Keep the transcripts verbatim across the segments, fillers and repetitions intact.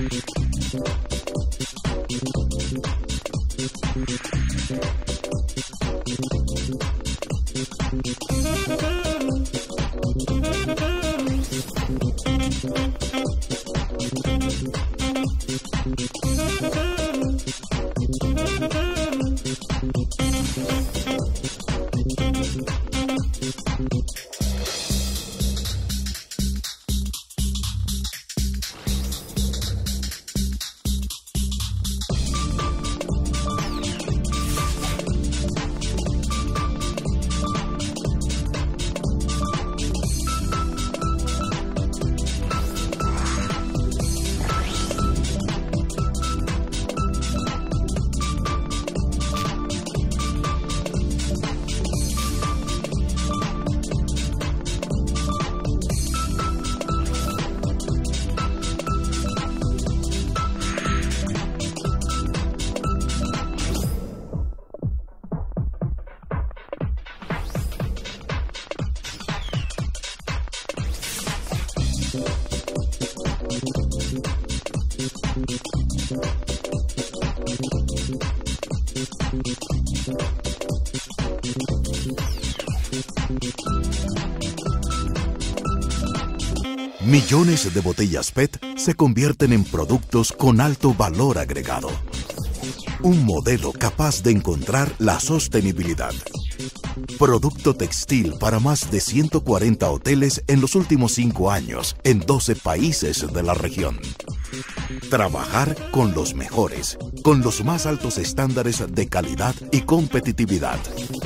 Millones de botellas P E T se convierten en productos con alto valor agregado. Un modelo capaz de encontrar la sostenibilidad. Producto textil para más de ciento cuarenta hoteles en los últimos cinco años en doce países de la región. Trabajar con los mejores, con los más altos estándares de calidad y competitividad.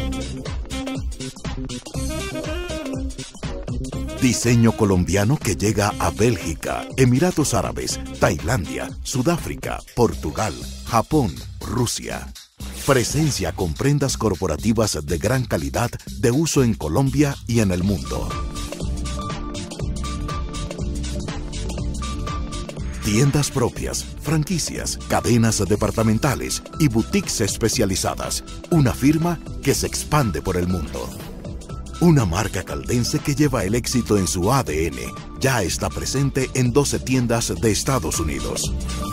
Diseño colombiano que llega a Bélgica, Emiratos Árabes, Tailandia, Sudáfrica, Portugal, Japón, Rusia. Presencia con prendas corporativas de gran calidad de uso en Colombia y en el mundo. Tiendas propias, franquicias, cadenas departamentales y boutiques especializadas. Una firma que se expande por el mundo. Una marca caldense que lleva el éxito en su A D N. Ya está presente en doce tiendas de Estados Unidos.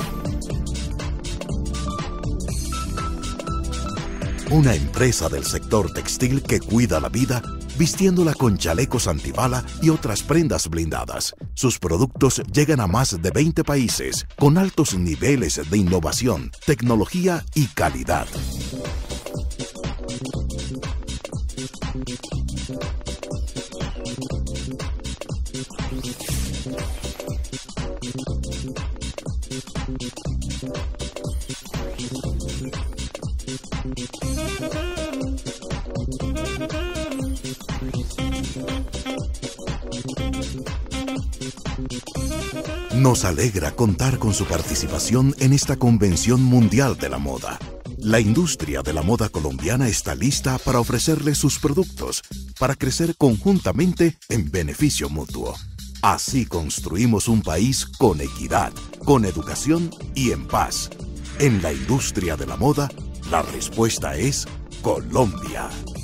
Una empresa del sector textil que cuida la vida, vistiéndola con chalecos antibala y otras prendas blindadas. Sus productos llegan a más de veinte países, con altos niveles de innovación, tecnología y calidad. Nos alegra contar con su participación en esta Convención Mundial de la Moda. La industria de la moda colombiana está lista para ofrecerle sus productos, para crecer conjuntamente en beneficio mutuo. Así construimos un país con equidad, con educación y en paz. En la industria de la moda, la respuesta es Colombia.